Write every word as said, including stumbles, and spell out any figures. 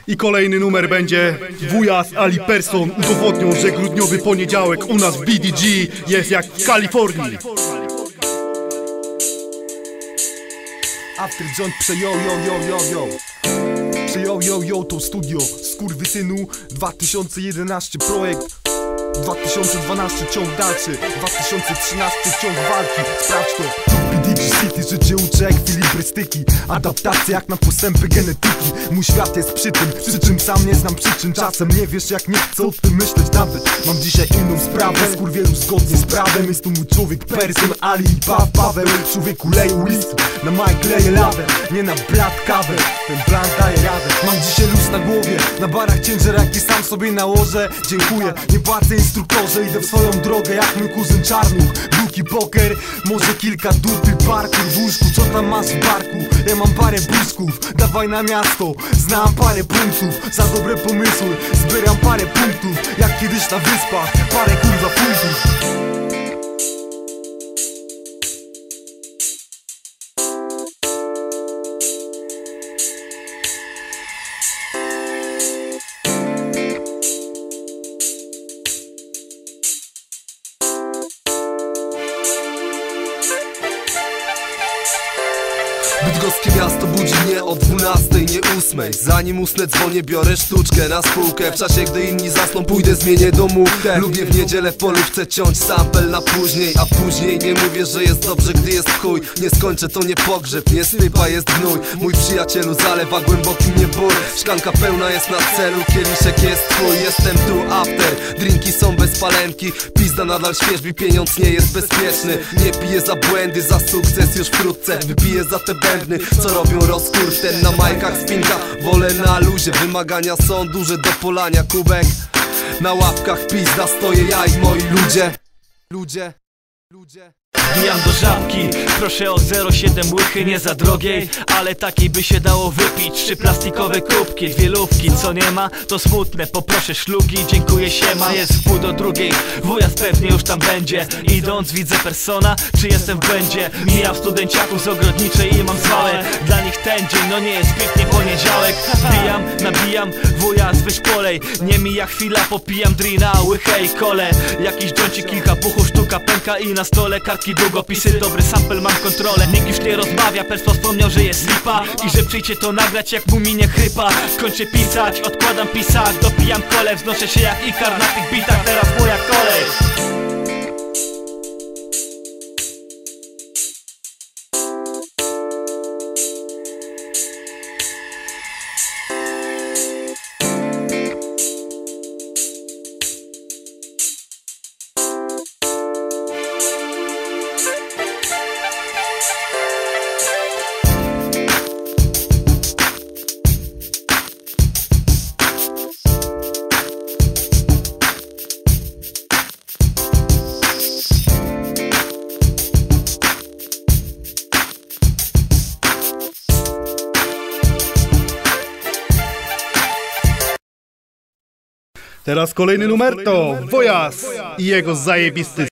I kolejny numer będzie Wuja z Ali Person udowodnią, że grudniowy poniedziałek u nas w B D G jest jak w Kalifornii. After John przejął, yo, yo, yo, yo. Przejął, yo, yo, to studio skurwysynu. Dwa tysiące jedenasty projekt, dwa tysiące dwunasty ciąg dalszy, dwa tysiące trzynasty ciąg walki. Sprawdź to. B D G City życie uczy jak filibrystyki. Adaptacja jak na postępy genetyki. Mój świat jest przy tym, przy czym sam nie znam przyczyn. Czasem nie wiesz jak nie chcę o tym myśleć nawet. Mam dzisiaj inną sprawę, skurwielu zgodnie z prawem. Jest tu mój człowiek Person, Ali i Paw Paweł. Człowieku leje list, na Mike leje lawę. Nie na blat kawę, ten blat daje radę. Mam dzisiaj luz na głowie, na barach ciężar jaki sam sobie nałożę. Dziękuję, nie płacę instruktorze, idę w swoją drogę jak mój kuzyn Czarnuch. Buki, poker, może kilka dupy, parkour w łóżku. Co tam masz w barku? Ja mam parę blisków, dawaj na miasto. Znam parę punktów, za dobre pomysły zbieram parę punktów. Jak kiedyś na wyspach, parę kurwa funtów. Bydgoskie miasto budzi mnie o dwunastej, nie ósmej. Zanim usnę dzwonię, biorę sztuczkę na spółkę. W czasie gdy inni zasną, pójdę zmienię domówkę. Lubię w niedzielę w polówce ciąć sample na później. A później nie mówię, że jest dobrze, gdy jest chuj. Nie skończę, to nie pogrzeb, nie stypa, jest gnój. Mój przyjacielu zalewa głęboki mnie ból. Szklanka pełna jest na celu, kieliszek jest twój. Jestem tu after, drinki są bez palenki. Pizda nadal świeżbi, pieniądz nie jest bezpieczny. Nie piję za błędy, za sukces już wkrótce. Wypiję za te bębny, co robią rozkur. Ten na majkach spinka, wolę na luzie. Wymagania są duże, do polania kubek. Na ławkach pizda stoję ja i moi ludzie. Ludzie, ludzie. Wbijam do żabki, proszę o zero siedem łychy, nie za drogiej, ale takiej by się dało wypić. Trzy plastikowe kubki, dwie lówki, co nie ma to smutne, poproszę szlugi, dziękuję siema. Jest w pół do drugiej, wujas pewnie już tam będzie. Idąc widzę Persona, czy jestem w błędzie. Mijam studenciaków z ogrodniczej i mam zwałę. Dla nich ten dzień, no nie jest pięknie poniedziałek. Wbijam, nabijam, wujas weź polej. Nie mija chwila, popijam drina, łychę i kole. Jakiś dżoncik, kilka puchów, sztuka pęka i na stole kartki, długopisy, dobry sample, mam kontrolę. Nikt już nie rozmawia, Perso wspomniał, że jest lipa i że przyjdzie to nagrać jak mu minie chrypa. Kończę pisać, odkładam pisak, dopijam kole, wznoszę się jak Ikar na tych bitach, teraz moja kolej. Teraz kolejny numer to Wujas i jego zajebisty